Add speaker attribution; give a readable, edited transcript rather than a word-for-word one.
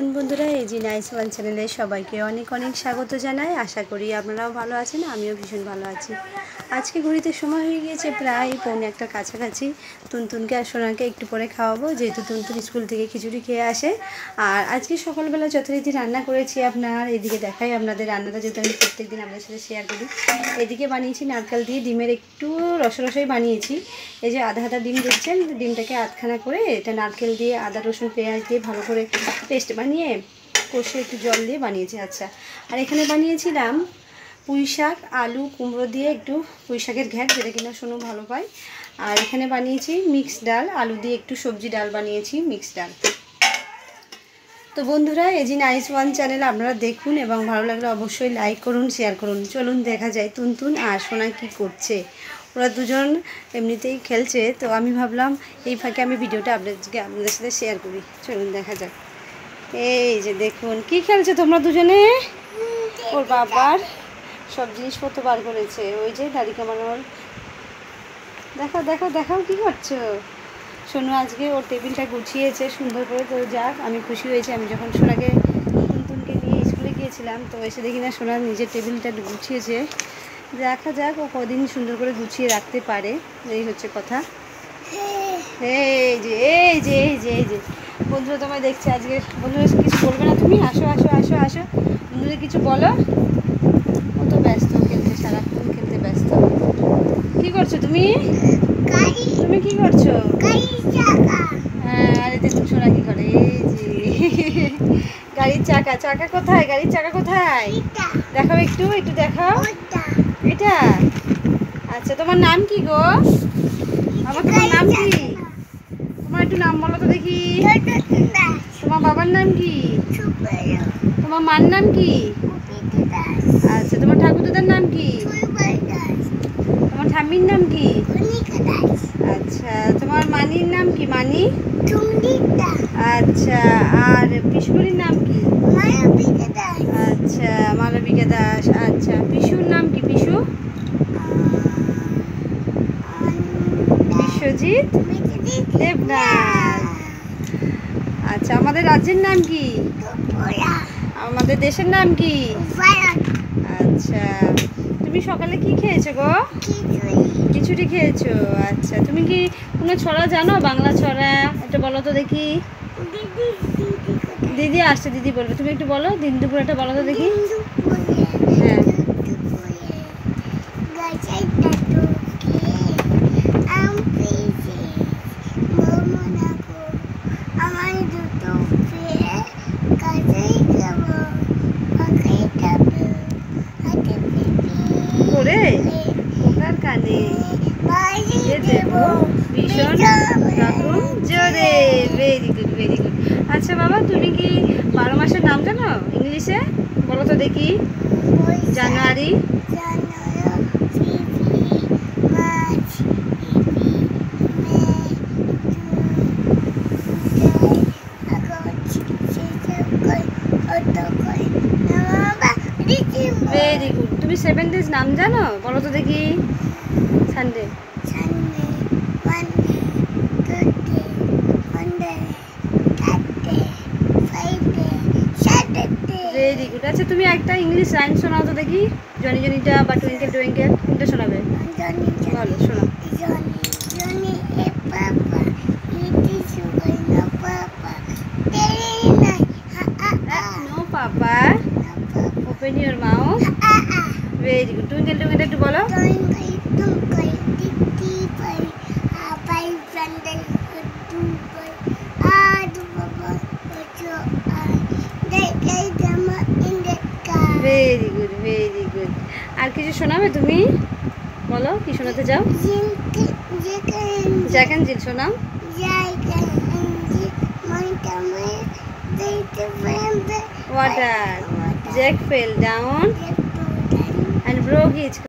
Speaker 1: বন্ধুরা এই যে নাইস ওয়ান চ্যানেলে সবাইকে অনেক অনেক স্বাগত জানাই। আশা করি আপনারাও ভালো আছেন, আমিও ভীষণ ভালো আছি। আজকে ঘড়িতে সময় হয়ে গিয়েছে প্রায় 1:45 কাছাকাছি। তুনতুনকে আর সোনাকে একটু পরে খাওয়াবো, যেহেতু তুনতুন স্কুল থেকে খিচুড়ি খেয়ে আসে। আর আজকে সকালবেলা যথারীতি রান্না করেছি আপনার এদিকে দেখাই আপনাদের রান্নাটা, যেহেতু আমি প্রত্যেকদিন আপনাদের সাথে শেয়ার করি। এদিকে বানিয়েছি নারকেল দিয়ে ডিমের একটু রসরসাই বানিয়েছি। এই যে আধা আধা ডিম দেখছেন, ডিমটাকে আধখানা করে এটা নারকেল দিয়ে আদা রসুন পেঁয়াজ দিয়ে ভালো করে পেস্ট বানিয়ে কষে একটু জল দিয়ে বানিয়েছি। আচ্ছা, আর এখানে বানিয়েছিলাম পুঁই শাক আলু কুমড়ো দিয়ে একটু পুঁই শাকের ঘ্যাট, যেটা কিনা সোনু ভালো পায়। আর এখানে বানিয়েছি মিক্স ডাল, আলু দিয়ে একটু সবজি ডাল বানিয়েছি, মিক্স ডাল। তো বন্ধুরা এই যে নাইস ওয়ান চ্যানেল আপনারা দেখুন এবং ভালো লাগলে অবশ্যই লাইক করুন, শেয়ার করুন। চলুন দেখা যায় তুনতুন আর সোনা কি করছে। ওরা দুজন এমনিতেই খেলছে, তো আমি ভাবলাম এই ফাঁকে আমি ভিডিওটা আপনাদের সাথে শেয়ার করি। চলুন দেখা যাক। এই যে দেখুন কি খেলছে তোমরা দুজনে। ওর বাবার সব জিনিসপত্র বার করেছে, ওই যে দাড়ি কামানোর। দেখাও দেখাও দেখাও কি করছো। সোনু আজকে ওর টেবিলটা গুছিয়েছে সুন্দর করে, তো যাক আমি খুশি হয়েছি। আমি যখন সোনাকে তুনতুনকে নিয়ে স্কুলে গিয়েছিলাম, তো এসে দেখি না সোনার নিজের টেবিলটা গুছিয়েছে। দেখা যাক ও কদিন সুন্দর করে গুছিয়ে রাখতে পারে, এই হচ্ছে কথা। এই যে এই যে এই যে এই যে বন্ধুরা তোমায় দেখছে আজকে। বন্ধুরা কিছু বলবে না তুমি? আসো আসো আসো আসো, বন্ধুদের কিছু বলো। ও তো ব্যস্ত, খেলতে সারাক্ষণ খেলতে ব্যস্ত। কি করছো তুমি? তুমি কি করছো? হ্যাঁ, আরে দেখুন সোনা কি করে। এই যে গাড়ির চাকা। চাকা কোথায়? গাড়ির চাকা কোথায়? দেখাও একটু, একটু দেখাও। এটা আচ্ছা, তোমার নাম কি গো? আমার তোমার নাম কি? তোমার একটু নাম বলো তো দেখি। তোমার বাবার নাম কি? তোমার মার নাম কি? আচ্ছা, তোমার ঠাকুরদাদার নাম কি? তোমার ঠাম্মির নাম কি? আচ্ছা, তোমার মানির নাম কি? মানি। আচ্ছা, আর পিসুমণির নাম কি? আচ্ছা, মালবিকা দাস। আচ্ছা, পিসুর নাম কি? পিসু বিশ্বজিৎ দেবনাথ। আচ্ছা, আমাদের রাজ্যের নাম কি? আমাদের দেশের নাম কি? আচ্ছা, তুমি সকালে কি খেয়েছো গো? খিচুড়ি খেয়েছো। আচ্ছা, তুমি কি কোনো ছড়া জানো? বাংলা ছড়া একটা বলো তো দেখি। দিদি আসছে, দিদি বলবে, তুমি একটু বলো। দিন দুপুর একটা বলো তো দেখি। হ্যাঁ, করে পোকার কানে দেবো ভীষণ রকম জোরে। Very good, very good. আচ্ছা বাবা, তুমি কি 12 মাসের নাম জানো ইংলিশে? বলো তো দেখি। January, very good. তুমি 7 ডেজ নাম জানো? বলো তো দেখি। Sunday, very good. আচ্ছা, তুমি একটা ইংলিশ রাইম শোনাও তো দেখি। জনি জনিটা বা টুইঙ্কেল টুইঙ্কেল, কোনটা শোনাবে? বলো, শোনাও। No papa, open your mouth. Very good. Twinkle twinkle একটু বলো। Very good, very good. আর কিছু শোনাবে তুমি? বলো, কি শোনাতে চাও? জ্যাক অ্যান্ড জিল শোনাও। Water. Jack fell down and broke his